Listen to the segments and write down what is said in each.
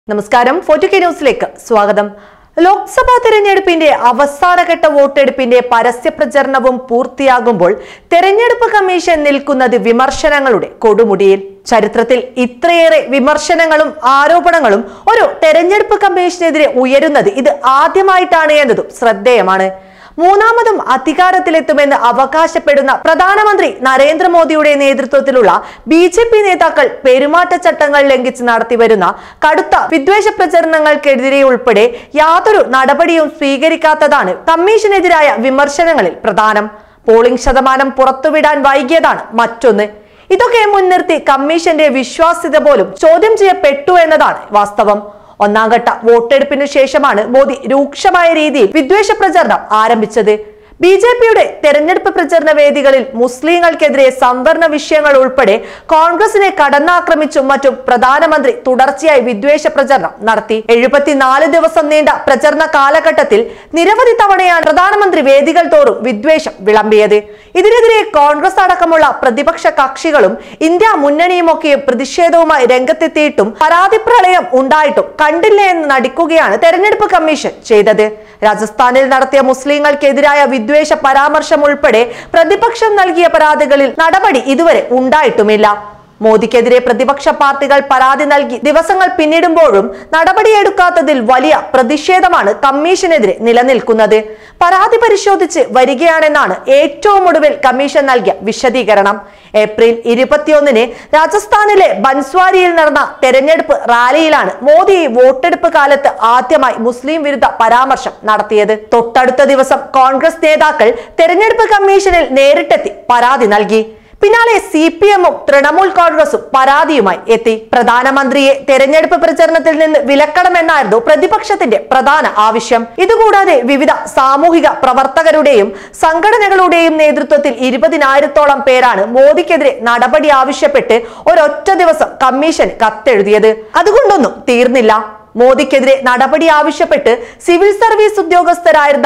നമസ്കാരം, 4K ന്യൂസിലേക്ക് സ്വാഗതം. ലോക്സഭാ തെരഞ്ഞെടുപ്പിന്റെ അവസാനഘട്ട വോട്ടെടുപ്പിന്റെ പരസ്യപ്രചരണവും പൂർത്തിയാകുമ്പോൾ തെരഞ്ഞെടുപ്പ് കമ്മീഷൻ നിൽക്കുന്നത് വിമർശനങ്ങളുടെ കൊടുമുടിയിൽ. ചരിത്രത്തിൽ ഇത്രയേറെ വിമർശനങ്ങളും ആരോപണങ്ങളും ഒരു തെരഞ്ഞെടുപ്പ് കമ്മീഷനെതിരെ ഉയരുന്നത് ഇത് ആദ്യമായിട്ടാണ് എന്നതും ശ്രദ്ധേയമാണ്. മൂന്നാമതും അധികാരത്തിലെത്തുമെന്ന് അവകാശപ്പെടുന്ന പ്രധാനമന്ത്രി നരേന്ദ്രമോദിയുടെ നേതൃത്വത്തിലുള്ള BJP നേതാക്കൾ പെരുമാറ്റച്ചട്ടങ്ങൾ ലംഘിച്ച് നടത്തിവരുന്ന കടുത്ത വിദ്വേഷ പ്രചരണങ്ങൾക്കെതിരെ ഉൾപ്പെടെ യാതൊരു നടപടിയും സ്വീകരിക്കാത്തതാണ് കമ്മീഷനെതിരായ വിമർശനങ്ങളിൽ പ്രധാനം. പോളിംഗ് ശതമാനം പുറത്തുവിടാൻ വൈകിയതാണ് മറ്റൊന്ന്. ഇതൊക്കെ മുൻനിർത്തി കമ്മീഷന്റെ വിശ്വാസ്യത പോലും ചോദ്യം ചെയ്യപ്പെട്ടു എന്നതാണ് വാസ്തവം. ഒന്നാംഘട്ട വോട്ടെടുപ്പിനു ശേഷമാണ് മോദി രൂക്ഷമായ രീതിയിൽ വിദ്വേഷ പ്രചരണം ആരംഭിച്ചത്. BJPയുടെ തെരഞ്ഞെടുപ്പ് പ്രചരണ വേദികളിൽ മുസ്ലിങ്ങൾക്കെതിരെ സംവരണ വിഷയങ്ങൾ ഉൾപ്പെടെ കോൺഗ്രസിനെ കടന്നാക്രമിച്ചും മറ്റും പ്രധാനമന്ത്രി തുടർച്ചയായി വിദ്വേഷ പ്രചരണം നടത്തി. 74 ദിവസം നീണ്ട പ്രചരണ കാലഘട്ടത്തിൽ നിരവധി തവണയാണ് പ്രധാനമന്ത്രി വേദികൾ തോറും വിദ്വേഷം വിളമ്പിയത്. ഇതിനെതിരെ കോൺഗ്രസ് അടക്കമുള്ള പ്രതിപക്ഷ കക്ഷികളും ഇന്ത്യ മുന്നണിയുമൊക്കെ പ്രതിഷേധവുമായി രംഗത്തെത്തിയിട്ടും പരാതി പ്രളയം ഉണ്ടായിട്ടും കണ്ടില്ല എന്ന് നടിക്കുകയാണ് തെരഞ്ഞെടുപ്പ് കമ്മീഷൻ ചെയ്തത്. രാജസ്ഥാനിൽ നടത്തിയ മുസ്ലിങ്ങൾക്കെതിരായ വിദ്വേഷ പരാമർശം ഉൾപ്പെടെ പ്രതിപക്ഷം നൽകിയ പരാതികളിൽ നടപടി ഇതുവരെ ഉണ്ടായിട്ടുമില്ല. മോദിക്കെതിരെ പ്രതിപക്ഷ പാർട്ടികൾ പരാതി നൽകി ദിവസങ്ങൾ പിന്നിടുമ്പോഴും നടപടിയെടുക്കാത്തതിൽ വലിയ പ്രതിഷേധമാണ് കമ്മീഷനെതിരെ നിലനിൽക്കുന്നത്. പരാതി പരിശോധിച്ച് വരികയാണെന്നാണ് ഏറ്റവും ഒടുവിൽ കമ്മീഷൻ നൽകിയ വിശദീകരണം. ഏപ്രിൽ 21-ന് രാജസ്ഥാനിലെ ബൻസ്വാരിയിൽ നടന്ന തെരഞ്ഞെടുപ്പ് റാലിയിലാണ് മോദി വോട്ടെടുപ്പ് കാലത്ത് ആദ്യമായി മുസ്ലിം വിരുദ്ധ പരാമർശം നടത്തിയത്. തൊട്ടടുത്ത ദിവസം കോൺഗ്രസ് നേതാക്കൾ തെരഞ്ഞെടുപ്പ് കമ്മീഷനിൽ നേരിട്ടെത്തി പരാതി നൽകി. പിന്നാലെ CPM-ഉം തൃണമൂൽ കോൺഗ്രസും പരാതിയുമായി എത്തി. പ്രധാനമന്ത്രിയെ തെരഞ്ഞെടുപ്പ് പ്രചരണത്തിൽ നിന്ന് വിലക്കണമെന്നായിരുന്നു പ്രതിപക്ഷത്തിന്റെ പ്രധാന ആവശ്യം. ഇതുകൂടാതെ വിവിധ സാമൂഹിക പ്രവർത്തകരുടെയും സംഘടനകളുടെയും നേതൃത്വത്തിൽ 20,000-ഓളം പേരാണ് മോദിക്കെതിരെ നടപടി ആവശ്യപ്പെട്ട് ഒരൊറ്റ ദിവസം കമ്മീഷന് കത്തെഴുതിയത്. അതുകൊണ്ടൊന്നും തീർന്നില്ല. മോദിക്കെതിരെ നടപടി ആവശ്യപ്പെട്ട് സിവിൽ സർവീസ് ഉദ്യോഗസ്ഥരായിരുന്ന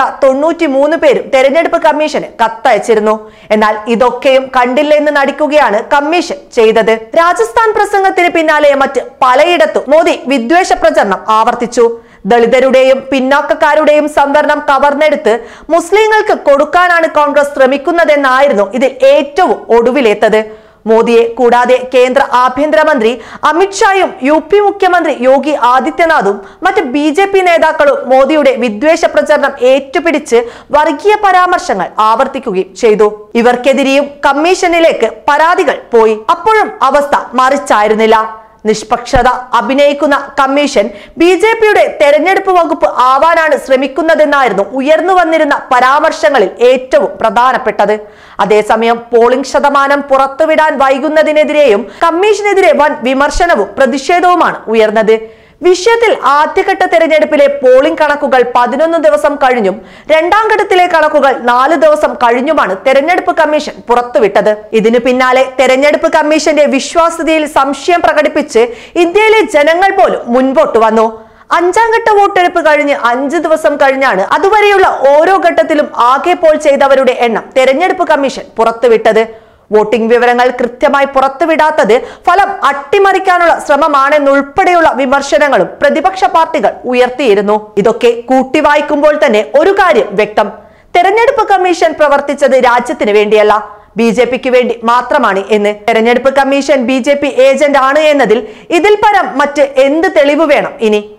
93 പേരും തെരഞ്ഞെടുപ്പ് കമ്മീഷന് കത്തയച്ചിരുന്നു. എന്നാൽ ഇതൊക്കെയും കണ്ടില്ലെന്ന് നടിക്കുകയാണ് കമ്മീഷൻ ചെയ്തത്. രാജസ്ഥാൻ പ്രസംഗത്തിന് പിന്നാലെ മറ്റ് പലയിടത്തും മോദി വിദ്വേഷ പ്രചരണം ആവർത്തിച്ചു. ദളിതരുടെയും പിന്നാക്കക്കാരുടെയും സംവരണം കവർന്നെടുത്ത് മുസ്ലിങ്ങൾക്ക് കൊടുക്കാനാണ് കോൺഗ്രസ് ശ്രമിക്കുന്നതെന്നായിരുന്നു ഇതിൽ ഏറ്റവും ഒടുവിലെത്തത്. മോദിയെ കൂടാതെ കേന്ദ്ര ആഭ്യന്തരമന്ത്രി അമിത്ഷായും UP മുഖ്യമന്ത്രി യോഗി ആദിത്യനാഥും മറ്റ് BJP നേതാക്കളും മോദിയുടെ വിദ്വേഷ പ്രചരണം ഏറ്റുപിടിച്ച് വർഗീയ പരാമർശങ്ങൾ ആവർത്തിക്കുകയും ചെയ്തു. ഇവർക്കെതിരെയും കമ്മീഷനിലേക്ക് പരാതികൾ പോയി. അപ്പോഴും അവസ്ഥ മറിച്ചായിരുന്നില്ല. നിഷ്പക്ഷത അഭിനയിക്കുന്ന കമ്മീഷൻ BJPയുടെ തെരഞ്ഞെടുപ്പ് വകുപ്പ് ആവാനാണ് ശ്രമിക്കുന്നതെന്നായിരുന്നു ഉയർന്നു വന്നിരുന്ന പരാമർശങ്ങളിൽ ഏറ്റവും പ്രധാനപ്പെട്ടത്. അതേസമയം പോളിംഗ് ശതമാനം പുറത്തുവിടാൻ വൈകുന്നതിനെതിരെയും കമ്മീഷനെതിരെ വൻ വിമർശനവും പ്രതിഷേധവുമാണ് ഉയർന്നത്. വിഷയത്തിൽ ആദ്യഘട്ട തെരഞ്ഞെടുപ്പിലെ പോളിംഗ് കണക്കുകൾ 11 ദിവസം കഴിഞ്ഞും രണ്ടാം ഘട്ടത്തിലെ കണക്കുകൾ 4 ദിവസം കഴിഞ്ഞുമാണ് തെരഞ്ഞെടുപ്പ് കമ്മീഷൻ പുറത്തുവിട്ടത്. ഇതിനു പിന്നാലെ തെരഞ്ഞെടുപ്പ് കമ്മീഷന്റെ വിശ്വാസ്യതയിൽ സംശയം പ്രകടിപ്പിച്ച് ഇന്ത്യയിലെ ജനങ്ങൾ പോലും മുൻപോട്ട് വന്നു. 5ാം ഘട്ട വോട്ടെടുപ്പ് കഴിഞ്ഞ് 5 ദിവസം കഴിഞ്ഞാണ് അതുവരെയുള്ള ഓരോ ഘട്ടത്തിലും ആകെ പോൾ ചെയ്തവരുടെ എണ്ണം തെരഞ്ഞെടുപ്പ് കമ്മീഷൻ പുറത്തുവിട്ടത്. വോട്ടിംഗ് വിവരങ്ങൾ കൃത്യമായി പുറത്തുവിടാത്തത് ഫലം അട്ടിമറിക്കാനുള്ള ശ്രമമാണെന്നുൾപ്പെടെയുള്ള വിമർശനങ്ങളും പ്രതിപക്ഷ പാർട്ടികൾ ഉയർത്തിയിരുന്നു. ഇതൊക്കെ കൂട്ടിവായിക്കുമ്പോൾ തന്നെ ഒരു കാര്യം വ്യക്തം: തെരഞ്ഞെടുപ്പ് കമ്മീഷൻ പ്രവർത്തിച്ചത് രാജ്യത്തിന് വേണ്ടിയല്ല, BJPക്ക് വേണ്ടി മാത്രമാണ് എന്ന്. തെരഞ്ഞെടുപ്പ് കമ്മീഷൻ BJP ഏജന്റ് ആണ് എന്നതിൽ ഇതിൽ പരം മറ്റ് എന്ത് തെളിവ് വേണം ഇനി?